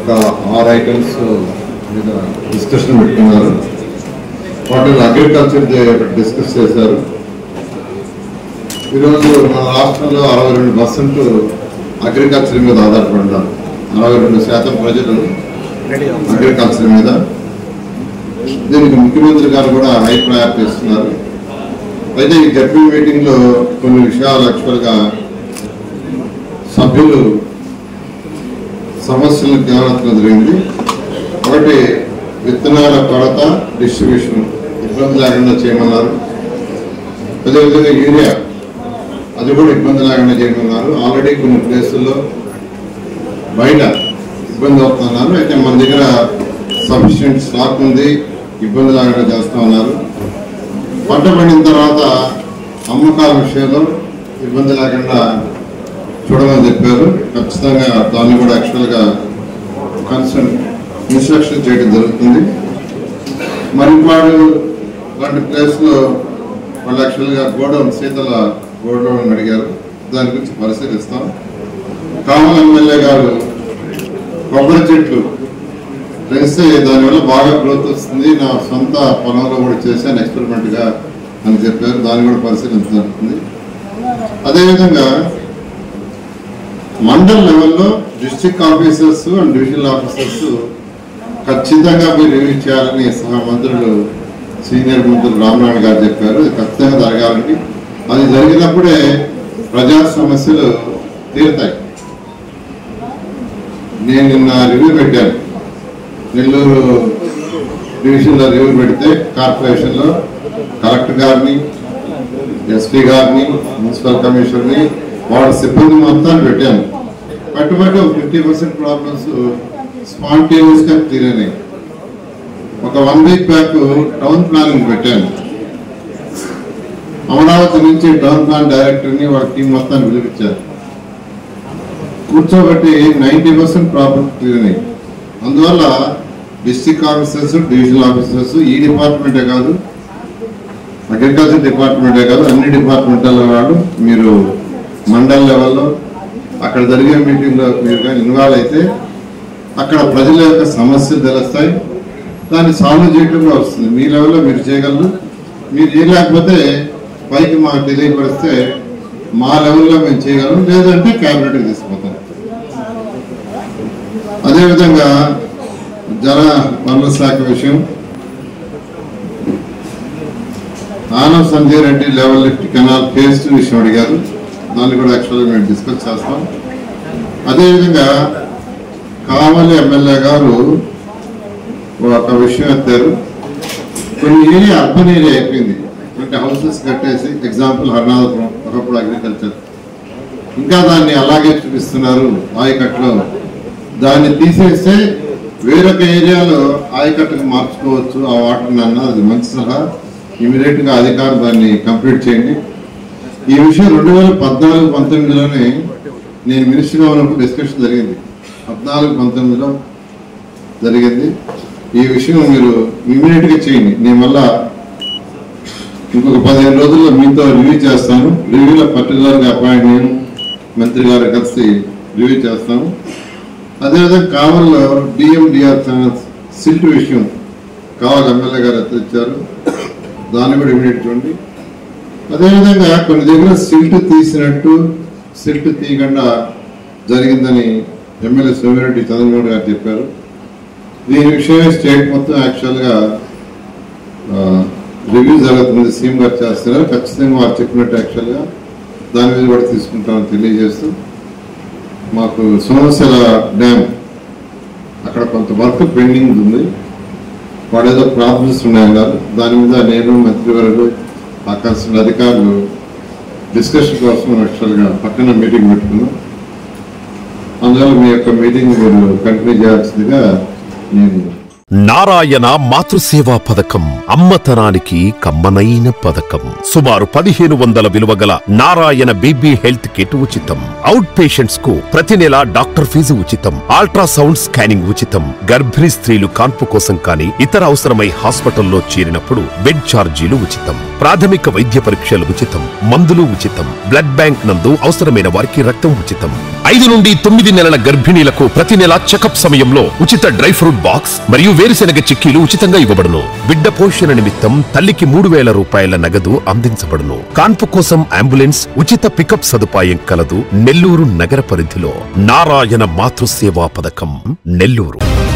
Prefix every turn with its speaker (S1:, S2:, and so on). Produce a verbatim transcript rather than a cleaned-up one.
S1: ఒక ఆరు ఐటమ్స్ మీద డిస్కషన్ పెట్టుకున్నారు. వాటిని అగ్రికల్చర్ డిస్కస్ చేశారు. ఈరోజు మన రాష్ట్రంలో అరవై రెండు పర్సెంట్ అగ్రికల్చర్ మీద ఆధారపడ్డారు. అరవై రెండు శాతం ప్రజలు అగ్రికల్చర్ మీద. దీనికి ముఖ్యమంత్రి గారు కూడా హై ప్రయారిటీ ఇస్తున్నారు. అయితే ఈ జడ్పీ మీటింగ్లో కొన్ని విషయాలు యాక్చువల్గా సభ్యులు సమస్యలను జ్ఞానం జరిగింది. ఒకటి విత్తనాల కొరత, డిస్ట్రిబ్యూషన్ ఇబ్బంది లేకుండా చేయమన్నారు. అదేవిధంగా యూరియా అది కూడా ఇబ్బంది లేకుండా చేయమన్నారు. ఆల్రెడీ కొన్ని ప్లేసుల్లో బయట ఇబ్బంది అవుతున్నారు. అయితే మన దగ్గర సఫిషియెంట్ స్టాక్ ఉంది, ఇబ్బంది లేకుండా చేస్తా ఉన్నారు. పంట పండిన తర్వాత అమ్మకాల విషయంలో ఇబ్బంది లేకుండా చూడమని చెప్పారు. ఖచ్చితంగా దాన్ని కూడా యాక్చువల్గా కన్సర్న్ ఇన్స్ట్రక్షన్ చేయడం జరుగుతుంది. మరిపాడు లాంటి ప్లేస్లో వాళ్ళు యాక్చువల్గా గోడౌన్ శీతల గోడౌన్ అడిగారు. దాని గురించి పరిశీలిస్తాం. కామన్ ఎమ్మెల్యే గారు కొబ్బరి చెట్లు పెంచితే దానివల్ల బాగా గ్రోత్ వస్తుంది, నా సొంత పొలంలో కూడా చేశాను ఎక్స్పెరిమెంట్గా అని చెప్పారు. దాన్ని కూడా పరిశీలించడం జరుగుతుంది. అదేవిధంగా మండల్ లెవెల్లో district officers and divisional officers ఖచ్చితంగా మీరు రివ్యూ చేయాలని సహా మంత్రులు సీనియర్ మంత్రులు రామనారాయణ గారు చెప్పారు. అది ఖచ్చితంగా జరగాలని. అది జరిగినప్పుడే ప్రజా సమస్యలు తీరుతాయి. నేను నిన్న రివ్యూ పెట్టాను. నెల్లూరు డివిజన్లో రివ్యూ పెడితే కార్పొరేషన్లో కలెక్టర్ గారిని, ఎస్పీ గారిని, మున్సిపల్ కమిషనర్ని, వాళ్ళ సిబ్బంది మొత్తాన్ని పెట్టాను. కట్టుబడి ఒక ఫిఫ్టీ పర్సెంట్ ప్రాబ్లమ్స్ స్పాంటేనియస్ గా క్లియర్ అయినాయి. ఒక one week back town planning పెట్టాను. అమరావతి నుంచి టౌన్ ప్లాన్ డైరెక్టర్ని వాళ్ళ టీం మొత్తాన్ని పిలిపించారు. కూర్చోబెట్టి నైంటీ పర్సెంట్ ప్రాబ్లమ్స్ క్లియర్ అయినాయి. అందువల్ల డిస్ట్రిక్ట్ ఆఫీసర్స్, డివిజనల్ ఆఫీసర్స్ ఈ డిపార్ట్మెంటే కాదు, అగ్రికల్చర్ డిపార్ట్మెంటే కాదు, అన్ని డిపార్ట్మెంట్ల వాళ్ళు మీరు మండల్ లెవెల్లో అక్కడ జరిగే మీటింగ్లో మీరు కానీ ఇన్వాల్వ్ అయితే అక్కడ ప్రజల యొక్క సమస్యలు తెలుస్తాయి. దాన్ని సాల్వ్ చేయడంలో వస్తుంది. మీ లెవెల్లో మీరు చేయగలరు. మీరు చేయలేకపోతే పైకి మాకు తెలియపరిస్తే మా లెవెల్లో మేము చేయగలం, లేదంటే క్యాబినెట్కి తీసుకుపోతాం. అదేవిధంగా జల వనరుల శాఖ విషయం, ఆనవ Sanjay Reddy level lift canal phase two విషయం అడిగారు. దాన్ని కూడా యాక్చువల్గా మేము డిస్కస్ చేస్తాం. అదేవిధంగా కావలి ఎమ్మెల్యే గారు ఒక విషయం ఎత్తారు. కొన్ని ఏరియా అర్బన్ ఏరియా అయిపోయింది, అంటే హౌసెస్ కట్టేసి, ఎగ్జాంపుల్ హర్నాథపురం ఒకప్పుడు అగ్రికల్చర్, ఇంకా దాన్ని అలాగే చూపిస్తున్నారు ఆయకట్లో. దాన్ని తీసేస్తే వేరొక ఏరియాలో ఆయకట్టుకు మార్చుకోవచ్చు ఆ వాటర్ని అన్న. అది మంచి సలహా. ఇమీడియట్గా అధికారులు దాన్ని కంప్లీట్ చేయండి. ఈ విషయం రెండు వేల పద్నాలుగు పంతొమ్మిదిలోనే నేను మినిస్టర్గా ఉన్నప్పుడు డిస్కషన్ జరిగింది. పద్నాలుగు పంతొమ్మిదిలో జరిగింది. ఈ విషయం మీరు ఇమీడియట్గా చేయండి. నేను మళ్ళా ఇంకొక పదిహేను రోజుల్లో మీతో రివ్యూ చేస్తాను. రివ్యూలో పర్టికులర్గా అపాయింట్ నేను మంత్రి గారు కలిసి రివ్యూ చేస్తాము. అదేవిధంగా కావల్లో డిఎండిఆర్ సిల్ట్ విషయం కావాలి ఎమ్మెల్యే గారు ఎత్తిచ్చారు. దాన్ని కూడా ఇమీడియట్ చూడండి. అదేవిధంగా కొన్ని దగ్గర సిల్ట్ తీసినట్టు సిల్ట్ తీయకుండా జరిగిందని ఎమ్మెల్యే సోమిరెడ్డి చంద్రమోహన్ గారు చెప్పారు. దీని విషయమే స్టేట్ మొత్తం యాక్చువల్గా రివ్యూ జరుగుతుంది. సీఎం గారు చేస్తున్నారు. ఖచ్చితంగా వారు చెప్పినట్టు యాక్చువల్గా దాని మీద కూడా తీసుకుంటామని తెలియజేస్తూ, మాకు సోమశిల డ్యామ్ అక్కడ కొంత వర్క్ పెండింగ్ ఉంది. వాడు ఏదో ప్రాబ్లమ్స్ ఉన్నాయన్నారు. దాని మీద నేను మంత్రివర్యులు ఆ కన్సర్న్ అధికారులు డిస్కషన్ కోసం యాక్చువల్గా పక్కన మీటింగ్ పెట్టుకున్నాం. అందువల్ల మీ యొక్క మీటింగ్ మీరు కంటిన్యూ చేయాల్సిందిగా నేను.
S2: నారాయణ మాతృసేవా పథకం అమ్మతనానికి కమ్మనైన పథకం. సుమారు పదిహేను వందల విలువ గల నారాయణ బీబీ హెల్త్ కిట్ ఉచితం. అవుట్ పేషెంట్స్ కు ప్రతి నెల డాక్టర్ ఫీజు ఉచితం. అల్ట్రాసౌండ్ స్కానింగ్ ఉచితం. గర్భిణీ స్త్రీలు కాన్పు కోసం కానీ ఇతర అవసరమై హాస్పిటల్లో చేరినప్పుడు బెడ్ ఛార్జీలు ఉచితం. ప్రాథమిక వైద్య పరీక్షలు ఉచితం, మందులు ఉచితం. బ్లడ్ బ్యాంక్ నందు అవసరమైన వారికి రక్తం ఉచితం. ఐదు నుండి తొమ్మిది నెలల గర్భిణీలకు ప్రతి నెల చెకప్ సమయంలో ఉచిత డ్రై ఫ్రూట్ బాక్స్ మరియు వేరుశెనగ చిక్కీలు ఉచితంగా ఇవ్వబడును. బిడ్డ పోషణ నిమిత్తం తల్లికి మూడు వేల రూపాయల నగదు అందించబడును. కాన్పు కోసం అంబులెన్స్ ఉచిత పికప్ సదుపాయం కలదు. నెల్లూరు నగర పరిధిలో నారాయణ మాతృసేవా పథకం, నెల్లూరు.